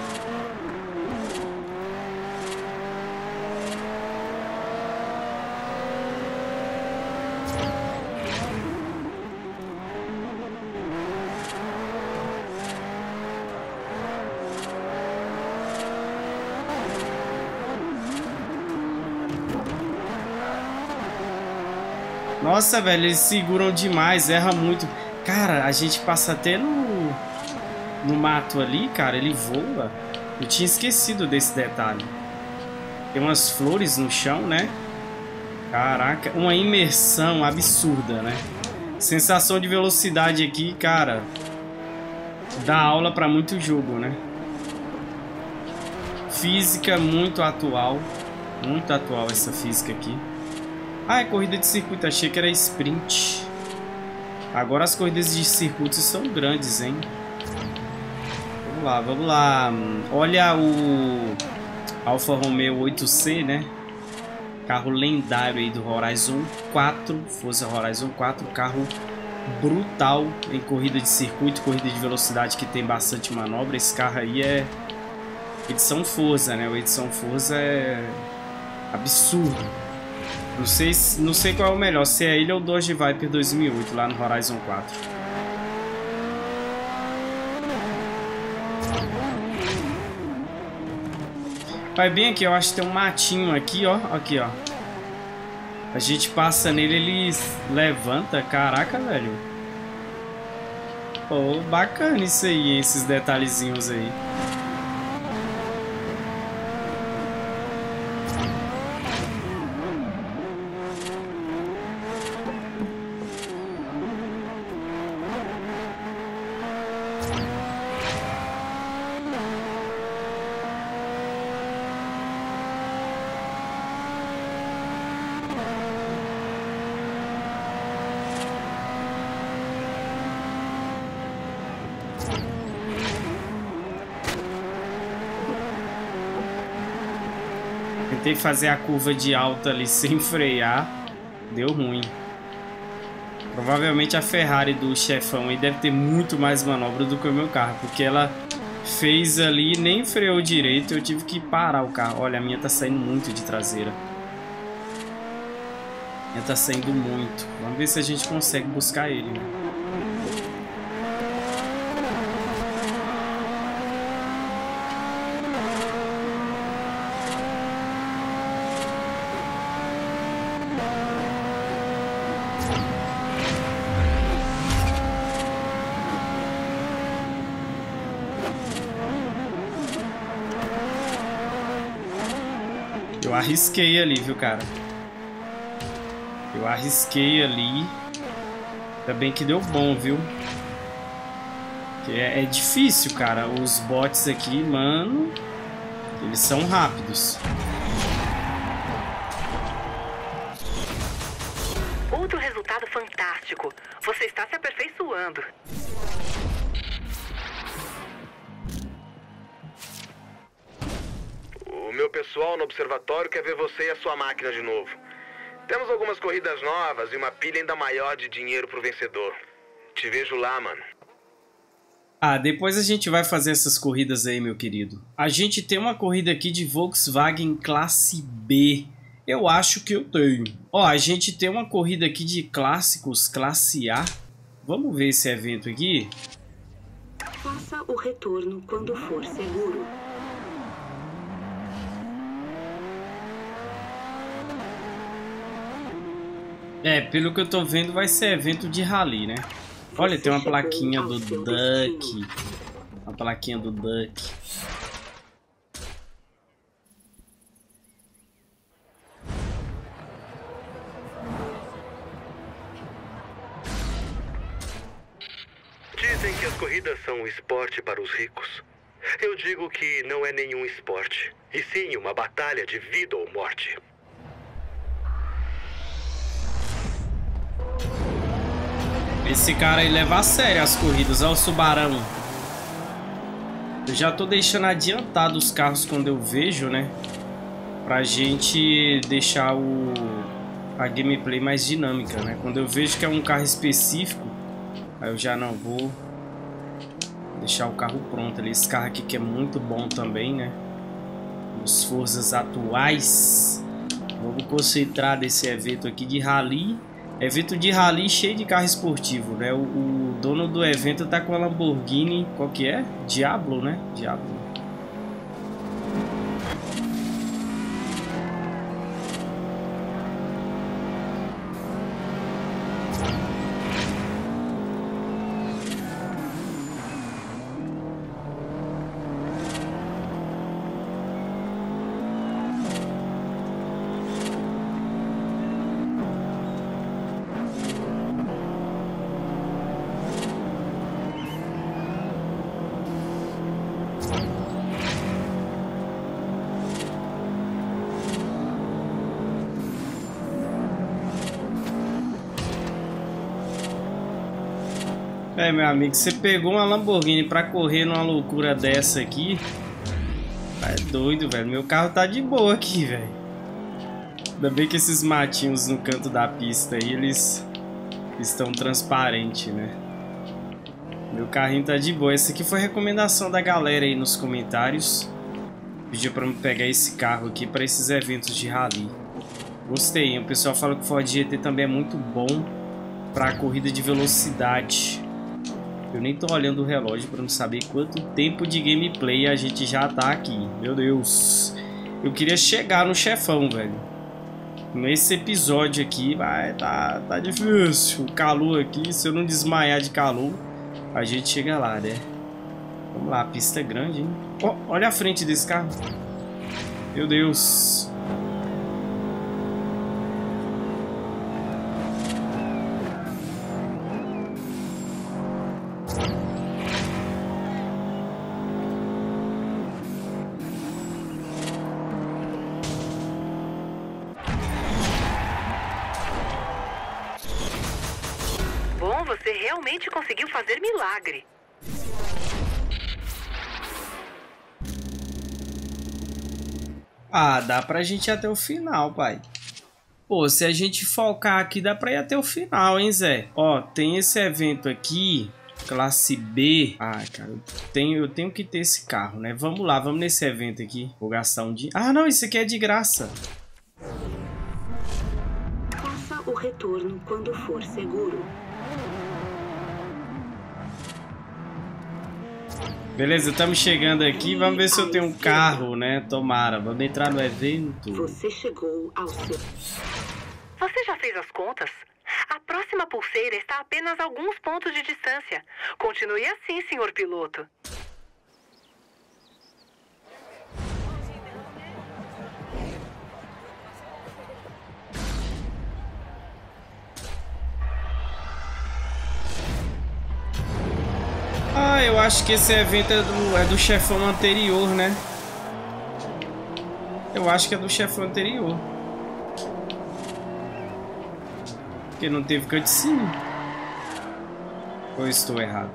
Nossa, velho, eles seguram demais, erra muito. Cara, a gente passa até no, no mato ali, cara, ele voa. Eu tinha esquecido desse detalhe. Tem umas flores no chão, né? Caraca, uma imersão absurda, né? Sensação de velocidade aqui, cara. Dá aula pra muito jogo, né? Física muito atual. Muito atual essa física aqui. Ah, é corrida de circuito. Achei que era sprint. Agora as corridas de circuito são grandes, hein? Vamos lá, vamos lá. Olha o Alfa Romeo oito C, né? Carro lendário aí do Horizon quatro. Forza Horizon quatro. Carro brutal em corrida de circuito, corrida de velocidade que tem bastante manobra. Esse carro aí é edição Forza, né? O edição Forza é absurdo. Não sei, não sei qual é o melhor, se é ele ou o Dodge Viper dois mil e oito lá no Horizon quatro. Vai bem aqui, eu acho que tem um matinho aqui, ó. Aqui, ó. A gente passa nele, ele levanta. Caraca, velho. Pô, bacana isso aí, esses detalhezinhos aí. Tentei fazer a curva de alta ali sem frear, deu ruim. Provavelmente a Ferrari do chefão aí deve ter muito mais manobra do que o meu carro, porque ela fez ali e nem freou direito, eu tive que parar o carro. Olha, a minha tá saindo muito de traseira. A minha tá saindo muito. Vamos ver se a gente consegue buscar ele, né? Eu arrisquei ali, viu, cara? Eu arrisquei ali. Ainda bem que deu bom, viu? Porque é, é difícil, cara. Os bots aqui, mano, eles são rápidos. Outro resultado fantástico. Você está se aperfeiçoando. O meu pessoal no observatório quer ver você e a sua máquina de novo. Temos algumas corridas novas e uma pilha ainda maior de dinheiro pro vencedor. Te vejo lá, mano. Ah, depois a gente vai fazer essas corridas aí, meu querido. A gente tem uma corrida aqui de Volkswagen Classe B. Eu acho que eu tenho. Ó, a gente tem uma corrida aqui de clássicos Classe A. Vamos ver esse evento aqui. Faça o retorno quando for seguro. É, pelo que eu tô vendo, vai ser evento de rally, né? Olha, tem uma plaquinha do Duck. Uma plaquinha do Duck. Dizem que as corridas são um esporte para os ricos. Eu digo que não é nenhum esporte, e sim uma batalha de vida ou morte. Esse cara aí leva a sério as corridas, olha o Subarão. Eu já tô deixando adiantado os carros quando eu vejo, né? Pra gente deixar o... a gameplay mais dinâmica, né? Quando eu vejo que é um carro específico, aí eu já não vou deixar o carro pronto ali. Esse carro aqui que é muito bom também, né? Os Forzas atuais. Vamos concentrar nesse evento aqui de rally. Evento de rally cheio de carro esportivo, né? O, o dono do evento tá com a Lamborghini, qual que é? Diablo, né? Diablo. É, meu amigo, você pegou uma Lamborghini pra correr numa loucura dessa aqui. É doido, velho. Meu carro tá de boa aqui, velho. Ainda bem que esses matinhos no canto da pista aí, eles estão transparentes, né? Meu carrinho tá de boa. Essa aqui foi a recomendação da galera aí nos comentários. Pediu pra eu pegar esse carro aqui pra esses eventos de rally. Gostei, hein? O pessoal fala que o Ford G T também é muito bom pra corrida de velocidade. Eu nem tô olhando o relógio para não saber quanto tempo de gameplay a gente já tá aqui. Meu Deus. Eu queria chegar no chefão, velho. Nesse episódio aqui vai tá, tá difícil. O calor aqui, se eu não desmaiar de calor, a gente chega lá, né? Vamos lá, a pista é grande, hein? Oh, olha a frente desse carro. Meu Deus. Você realmente conseguiu fazer milagre. Ah, dá pra gente ir até o final, pai. Pô, se a gente focar aqui, dá pra ir até o final, hein, Zé? Ó, tem esse evento aqui, Classe B. Ah, cara, eu tenho, eu tenho que ter esse carro, né? Vamos lá, vamos nesse evento aqui. Vou gastar um dia. Ah, não, isso aqui é de graça. Faça o retorno quando for seguro. Beleza, estamos chegando aqui. Vamos ver se eu tenho um carro, né? Tomara. Vamos entrar no evento. Você chegou ao seu... Você já fez as contas? A próxima pulseira está a apenas alguns pontos de distância. Continue assim, senhor piloto. Ah, eu acho que esse evento é do, é do chefão anterior, né? Eu acho que é do chefão anterior. Porque não teve cutscene. Ou eu estou errado?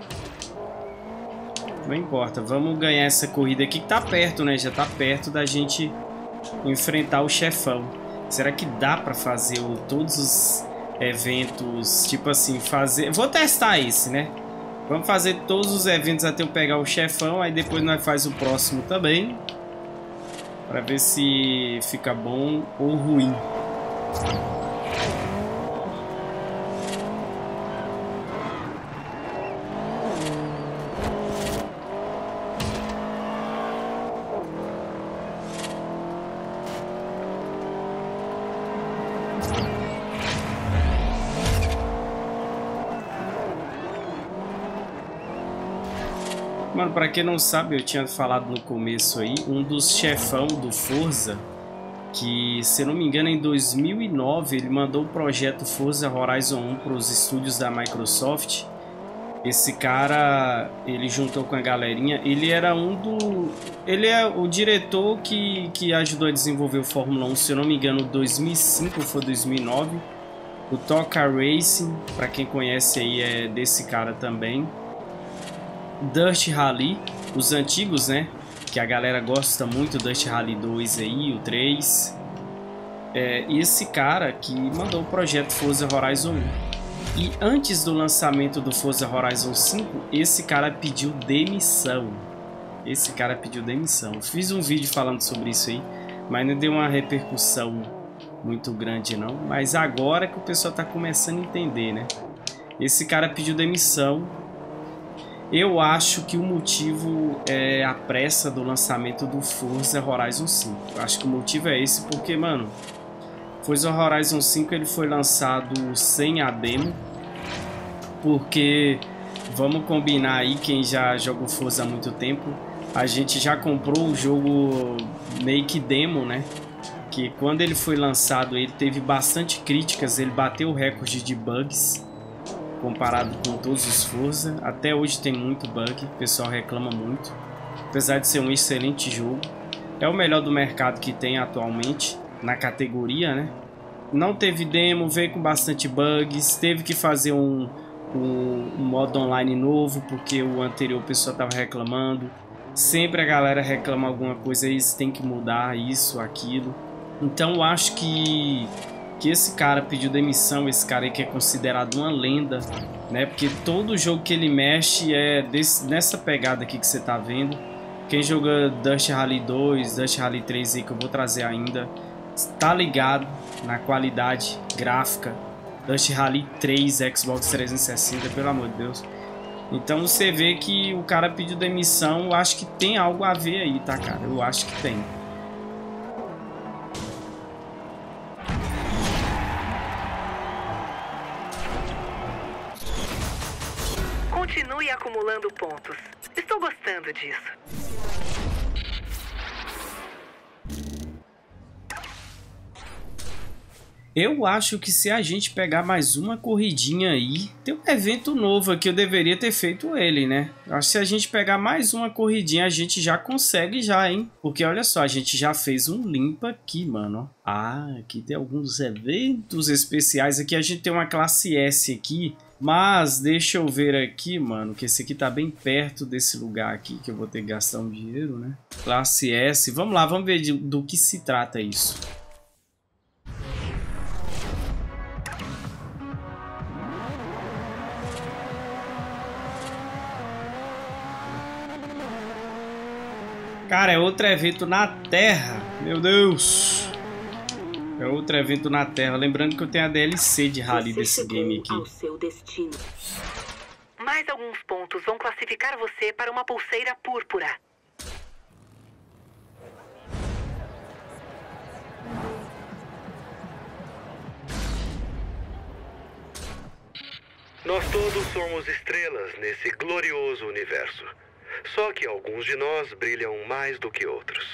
Não importa, vamos ganhar essa corrida aqui que tá perto, né? Já tá perto da gente enfrentar o chefão. Será que dá pra fazer o, todos os eventos, tipo assim, fazer... Vou testar esse, né? Vamos fazer todos os eventos até eu pegar o chefão, aí depois nós faz o próximo também. Pra ver se fica bom ou ruim. Mano, pra quem não sabe, eu tinha falado no começo aí, um dos chefão do Forza, que, se eu não me engano, em dois mil e nove ele mandou o projeto Forza Horizon um para os estúdios da Microsoft. Esse cara, ele juntou com a galerinha, ele era um do... Ele é o diretor que, que ajudou a desenvolver o Fórmula um, se eu não me engano, dois mil e cinco ou foi dois mil e nove. O Toca Racing, pra quem conhece aí, é desse cara também. Dirt Rally, os antigos, né? Que a galera gosta muito, Dirt Rally dois aí, o três. É, e esse cara que mandou o projeto Forza Horizon um. E antes do lançamento do Forza Horizon cinco, esse cara pediu demissão. Esse cara pediu demissão. Eu fiz um vídeo falando sobre isso aí, mas não deu uma repercussão muito grande não. Mas agora que o pessoal tá começando a entender, né? Esse cara pediu demissão. Eu acho que o motivo é a pressa do lançamento do Forza Horizon cinco. Eu acho que o motivo é esse porque, mano, Forza Horizon cinco ele foi lançado sem a demo. Porque, vamos combinar aí, quem já jogou Forza há muito tempo, a gente já comprou o jogo meio que demo, né? Que quando ele foi lançado ele teve bastante críticas, ele bateu o recorde de bugs comparado com todos os Forza. Até hoje tem muito bug, o pessoal reclama muito, apesar de ser um excelente jogo. É o melhor do mercado que tem atualmente na categoria, né? Não teve demo, veio com bastante bugs, teve que fazer um, um, um modo online novo porque o anterior o pessoal estava reclamando. Sempre a galera reclama alguma coisa aí, tem que mudar isso, aquilo. Então eu acho que que esse cara pediu demissão, esse cara aí que é considerado uma lenda, né? Porque todo jogo que ele mexe é desse, nessa pegada aqui que você tá vendo. Quem joga Dirt Rally dois, Dirt Rally três aí que eu vou trazer ainda, tá ligado na qualidade gráfica. Dirt Rally três, Xbox trezentos e sessenta, pelo amor de Deus. Então você vê que o cara pediu demissão, eu acho que tem algo a ver aí, tá, cara? Eu acho que tem. Continue acumulando pontos. Estou gostando disso. Eu acho que se a gente pegar mais uma corridinha aí, tem um evento novo aqui, eu deveria ter feito ele, né? Eu acho que se a gente pegar mais uma corridinha, a gente já consegue já, hein? Porque olha só, a gente já fez um limpa aqui, mano. Ah, aqui tem alguns eventos especiais. Aqui a gente tem uma classe S aqui. Mas deixa eu ver aqui, mano, que esse aqui tá bem perto desse lugar aqui, que eu vou ter que gastar um dinheiro, né? Classe S. Vamos lá, vamos ver de, do que se trata isso. Cara, é outro evento na Terra. Meu Deus. É outro evento na Terra. Lembrando que eu tenho a D L C de rally desse game aqui. Ao seu destino. Mais alguns pontos vão classificar você para uma pulseira púrpura. Nós todos somos estrelas nesse glorioso universo. Só que alguns de nós brilham mais do que outros.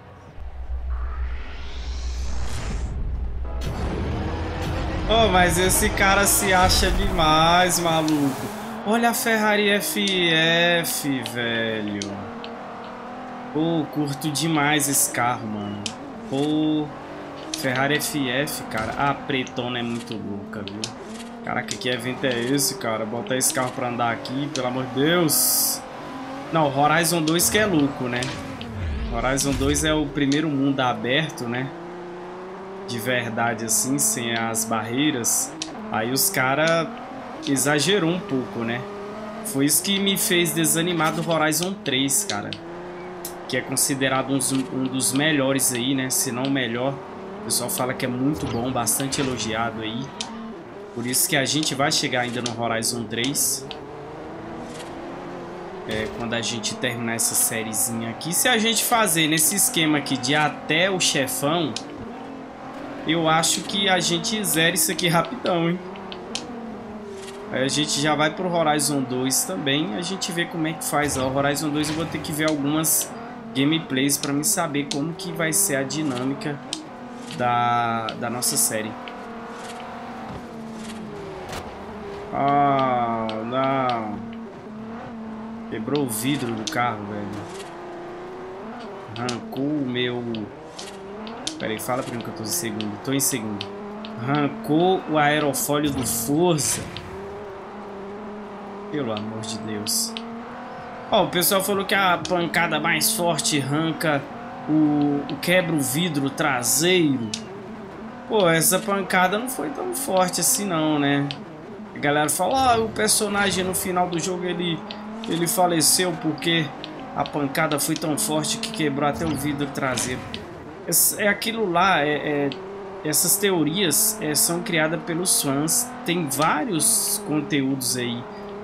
Oh, mas esse cara se acha demais, maluco. Olha a Ferrari F F, velho. Pô, curto demais esse carro, mano. Pô, Ferrari F F, cara. A pretona é muito louca, viu? Caraca, que evento é esse, cara? Botar esse carro pra andar aqui, pelo amor de Deus. Não, Horizon dois que é louco, né? Horizon dois é o primeiro mundo aberto, né? De verdade, assim, sem as barreiras. Aí os caras exagerou um pouco, né? Foi isso que me fez desanimar do Horizon três, cara. Que é considerado um, um dos melhores aí, né? Se não o melhor. O pessoal fala que é muito bom, bastante elogiado aí. Por isso que a gente vai chegar ainda no Horizon três. É, quando a gente terminar essa sériezinha aqui. Se a gente fazer nesse esquema aqui de até o chefão, eu acho que a gente zera isso aqui rapidão, hein? Aí a gente já vai pro Horizon dois também. A gente vê como é que faz. Ó, o Horizon dois eu vou ter que ver algumas gameplays para mim saber como que vai ser a dinâmica da, da nossa série. Ah, não. Quebrou o vidro do carro, velho. Arrancou o meu... Pera aí, fala pra mim que eu tô em segundo. Tô em segundo. Arrancou o aerofólio do Forza. Pelo amor de Deus. Ó, o pessoal falou que a pancada mais forte arranca o... o quebra o vidro traseiro. Pô, essa pancada não foi tão forte assim não, né? A galera fala, ah, o personagem no final do jogo ele... Ele faleceu porque a pancada foi tão forte que quebrou até o vidro traseiro. É aquilo lá, é, é, essas teorias é, são criadas pelos fãs. Tem vários conteúdos aí,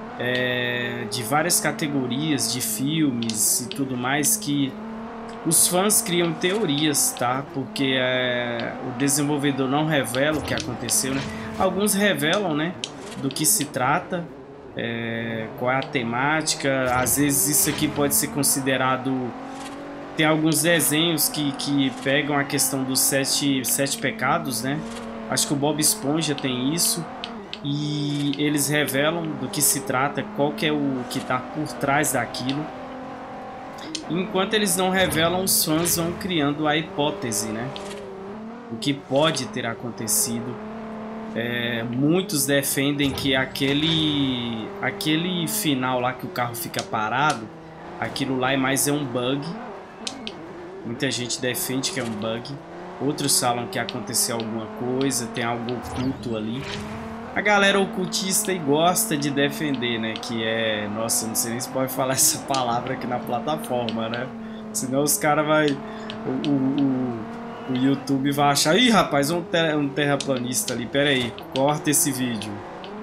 é, de várias categorias, de filmes e tudo mais, que os fãs criam teorias, tá? Porque é, o desenvolvedor não revela o que aconteceu, né? Alguns revelam, né, do que se trata. É, qual é a temática. Às vezes isso aqui pode ser considerado... Tem alguns desenhos que, que pegam a questão dos sete, sete pecados, né? Acho que o Bob Esponja tem isso. E eles revelam do que se trata, qual que é o que está por trás daquilo. Enquanto eles não revelam, os fãs vão criando a hipótese, né? O que pode ter acontecido. É, muitos defendem que aquele aquele final lá que o carro fica parado, aquilo lá é mais é um bug. Muita gente defende que é um bug. Outros falam que aconteceu alguma coisa, tem algo oculto ali. A galera ocultista e gosta de defender, né? Que é... Nossa, não sei nem se pode falar essa palavra aqui na plataforma, né? Senão os caras vai... O, o, o... O YouTube vai achar... Ih, rapaz, um, ter um terraplanista ali. Pera aí, corta esse vídeo.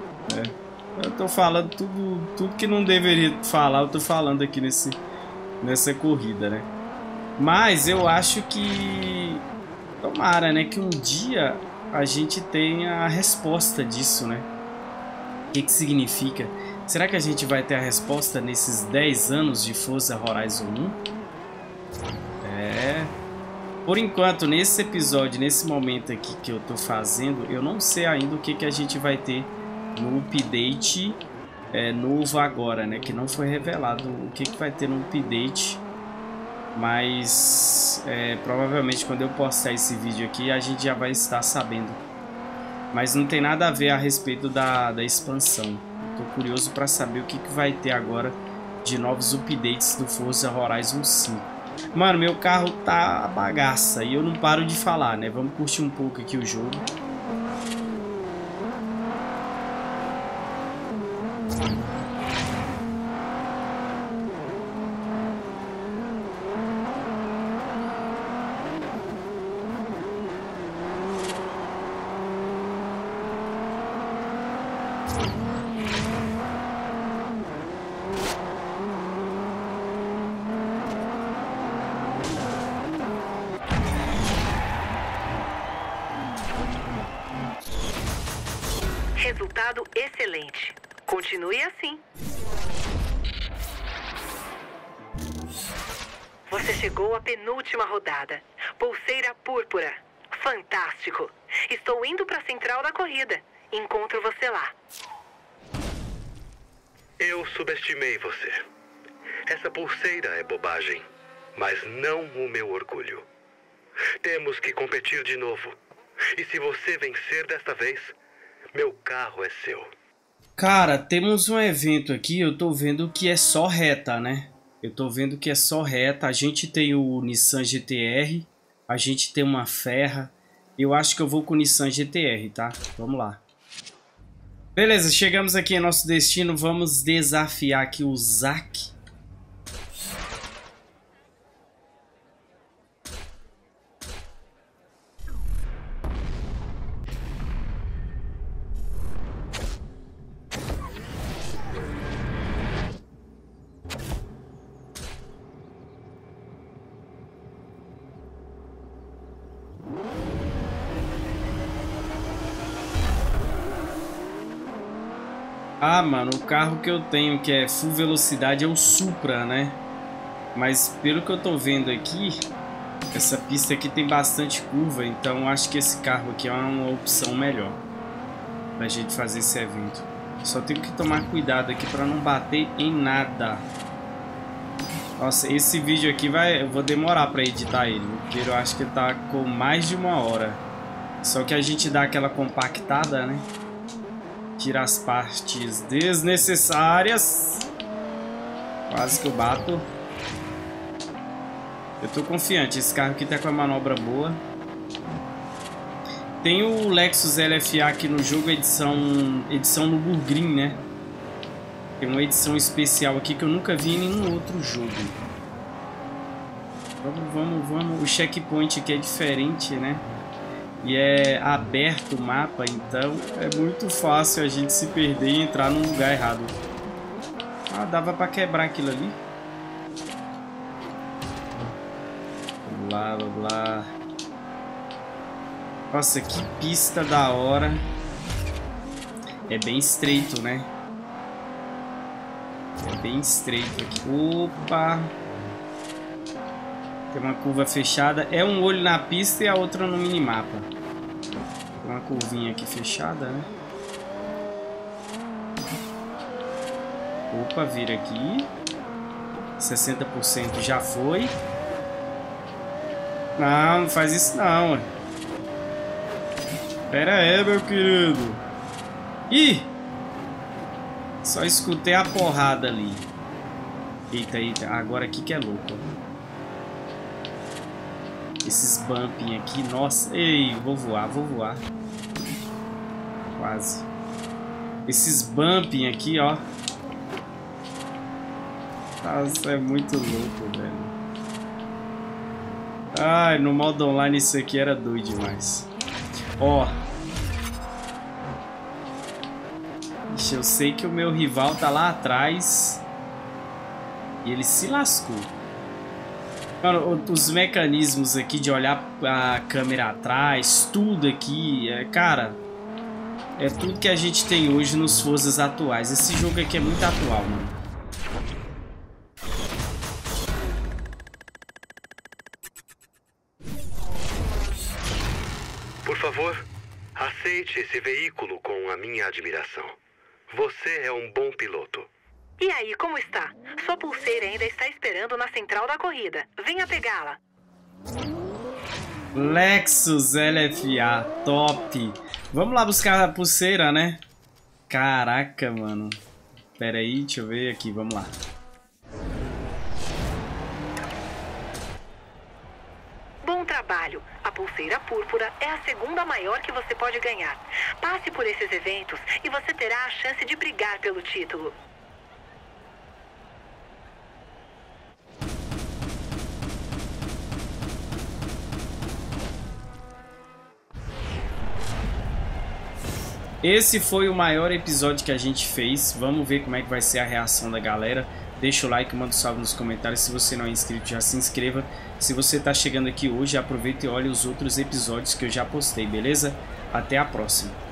É. Eu tô falando tudo, tudo que não deveria falar. Eu tô falando aqui nesse, nessa corrida, né? Mas eu acho que... Tomara, né? Que um dia a gente tenha a resposta disso, né? O que que significa? Será que a gente vai ter a resposta nesses dez anos de Forza Horizon um? É... Por enquanto, nesse episódio, nesse momento aqui que eu tô fazendo, eu não sei ainda o que, que a gente vai ter no update é, novo agora, né? Que não foi revelado o que, que vai ter no update. Mas é, provavelmente quando eu postar esse vídeo aqui, a gente já vai estar sabendo. Mas não tem nada a ver a respeito da, da expansão. Tô curioso para saber o que, que vai ter agora de novos updates do Forza Horizon cinco. Mano, meu carro tá bagaça e eu não paro de falar, né? Vamos curtir um pouco aqui o jogo. Resultado excelente. Continue assim. Você chegou à penúltima rodada. Pulseira púrpura. Fantástico. Estou indo para a central da corrida. Encontro você lá. Eu subestimei você. Essa pulseira é bobagem, mas não o meu orgulho. Temos que competir de novo. E se você vencer desta vez, meu carro é seu. Cara, temos um evento aqui, eu tô vendo que é só reta, né? Eu tô vendo que é só reta. A gente tem o Nissan G T R, a gente tem uma Ferra. Eu acho que eu vou com o Nissan G T R, tá? Vamos lá. Beleza, chegamos aqui em nosso destino. Vamos desafiar aqui o Zack. Ah, mano, o carro que eu tenho que é full velocidade é o Supra, né? Mas pelo que eu tô vendo aqui, essa pista aqui tem bastante curva, então acho que esse carro aqui é uma opção melhor pra gente fazer esse evento. Só tenho que tomar cuidado aqui pra não bater em nada. Nossa, esse vídeo aqui vai, eu vou demorar pra editar ele, porque eu acho que ele tá com mais de uma hora. Só que a gente dá aquela compactada, né? Tira as partes desnecessárias. Quase que eu bato. Eu tô confiante. Esse carro aqui tá com a manobra boa. Tem o Lexus L F A aqui no jogo, edição, edição Nürburgring, né? Tem uma edição especial aqui que eu nunca vi em nenhum outro jogo. Vamos, vamos, vamos. O checkpoint aqui é diferente, né? E é aberto o mapa, então é muito fácil a gente se perder e entrar num lugar errado. Ah, dava pra quebrar aquilo ali. Vamos lá, vamos lá. Nossa, que pista da hora. É bem estreito, né? É bem estreito aqui. Opa! Tem uma curva fechada. É um olho na pista e a outra no minimapa. Tem uma curvinha aqui fechada, né? Opa, vira aqui. sessenta por cento já foi. Não, não faz isso não, ué. Pera aí, meu querido. Ih! Só escutei a porrada ali. Eita, eita. Agora aqui que é louco. Esses bumping aqui, nossa. Ei, vou voar, vou voar. Quase. Esses bumping aqui, ó. Nossa, é muito louco, velho. Ai, no modo online isso aqui era doido demais. Ó. Ixi, eu sei que o meu rival tá lá atrás. E ele se lascou. Mano, os mecanismos aqui de olhar a câmera atrás, tudo aqui, é, cara, é tudo que a gente tem hoje nos Forzas atuais. Esse jogo aqui é muito atual, mano. Por favor, aceite esse veículo com a minha admiração. Você é um bom piloto. E aí, como está? Sua pulseira ainda está esperando na central da corrida. Venha pegá-la. Lexus L F A, top. Vamos lá buscar a pulseira, né? Caraca, mano. Pera aí, deixa eu ver aqui, vamos lá. Bom trabalho. A pulseira púrpura é a segunda maior que você pode ganhar. Passe por esses eventos e você terá a chance de brigar pelo título. Esse foi o maior episódio que a gente fez. Vamos ver como é que vai ser a reação da galera. Deixa o like, manda um salve nos comentários. Se você não é inscrito, já se inscreva. Se você está chegando aqui hoje, aproveita e olhe os outros episódios que eu já postei, beleza? Até a próxima.